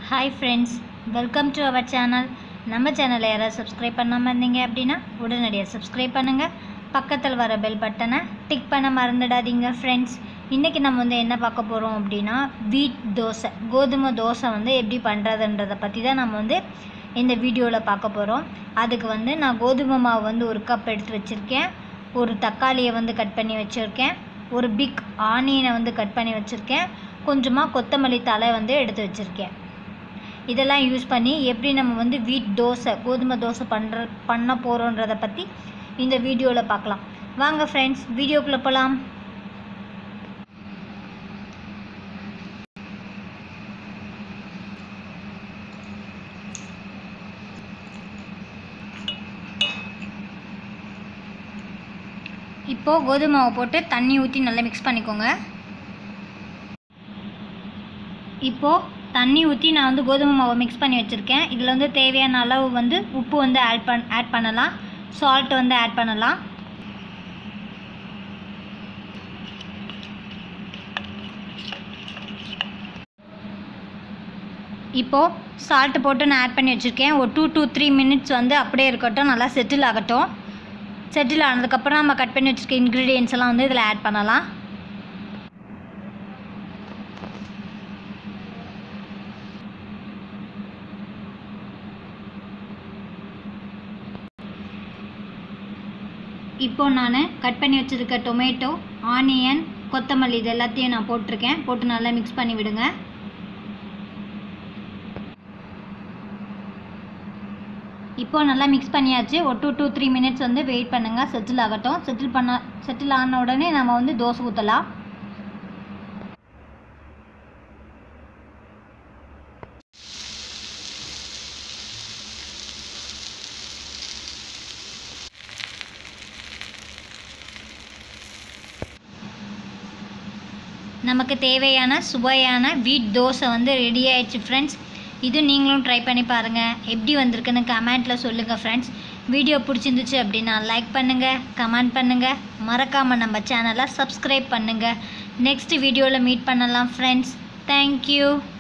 Hi friends, welcome to our channel. நம்ம சேனலை யாராவது சப்ஸ்கிரைப் பண்ணாமல் இருந்தீங்க அப்படின்னா உடனடியாக சப்ஸ்கிரைப் பண்ணுங்கள். பக்கத்தில் வர பெல் பட்டனை டிக் பண்ண மறந்துடாதீங்க ஃப்ரெண்ட்ஸ். இன்றைக்கி நம்ம என்ன பார்க்க போகிறோம் அப்படின்னா வீட் தோசை, கோதுமை தோசை எப்படி பண்ணுறதுன்றதை பற்றி தான் நம்ம இந்த வீடியோவில் பார்க்க போகிறோம். அதுக்கு நான் கோதுமை மாவு ஒரு கப் எடுத்து வச்சுருக்கேன், ஒரு தக்காளியை கட் பண்ணி வச்சுருக்கேன், ஒரு பிக் ஆனியனை கட் பண்ணி வச்சுருக்கேன், கொஞ்சமாக கொத்தமல்லி தழை எடுத்து வச்சுருக்கேன். இதெல்லாம் யூஸ் பண்ணி எப்படி நம்ம வீட் தோசை, கோதுமை தோசை பண்ண போகிறோன்றதை பற்றி இந்த வீடியோவில் பார்க்கலாம். வாங்க ஃப்ரெண்ட்ஸ், வீடியோக்குள்ளே போகலாம். இப்போது கோதுமை மாவை போட்டு தண்ணி ஊற்றி நல்லா மிக்ஸ் பண்ணிக்கோங்க. இப்போது தண்ணி ஊற்றி நான் கோதுமை மாவை மிக்ஸ் பண்ணி வச்சுருக்கேன். இதில் தேவையான அளவு உப்பு ஆட் பண்ணலாம், சால்ட் ஆட் பண்ணலாம். இப்போது சால்ட்டு போட்டு நான் ஆட் பண்ணி வச்சுருக்கேன். ஒரு 2 to 3 minutes அப்படியே இருக்கட்டும், நல்லா செட்டில் ஆகட்டும். செட்டில் ஆனதுக்கப்புறம் நம்ம கட் பண்ணி வச்சுருக்க இன்க்ரீடியன்ஸ் எல்லாம் இதில் ஆட் பண்ணலாம். இப்போது நான் கட் பண்ணி வச்சுருக்க டொமேட்டோ, ஆனியன், கொத்தமல்லி இது எல்லாத்தையும் நான் போட்டிருக்கேன். போட்டு நல்லா மிக்ஸ் பண்ணி விடுங்க. இப்போது நல்லா மிக்ஸ் பண்ணியாச்சு. ஒரு 2 to 3 minutes வெயிட் பண்ணுங்கள், செட்டில் ஆகட்டும். செட்டில் ஆன உடனே நம்ம தோசை ஊற்றலாம். நமக்கு தேவையான சுவையான வீட் தோசை ரெடி ஆயிடுச்சு ஃப்ரெண்ட்ஸ். இது நீங்களும் ட்ரை பண்ணி பாருங்கள். எப்படி வந்திருக்குன்னு கமெண்ட்டில் சொல்லுங்கள் ஃப்ரெண்ட்ஸ். வீடியோ பிடிச்சிருந்துச்சு அப்படின்னா லைக் பண்ணுங்கள், கமெண்ட் பண்ணுங்கள், மறக்காமல் நம்ம சேனலை சப்ஸ்கிரைப் பண்ணுங்கள். நெக்ஸ்ட் வீடியோவில் மீட் பண்ணலாம் ஃப்ரெண்ட்ஸ். தேங்க்யூ.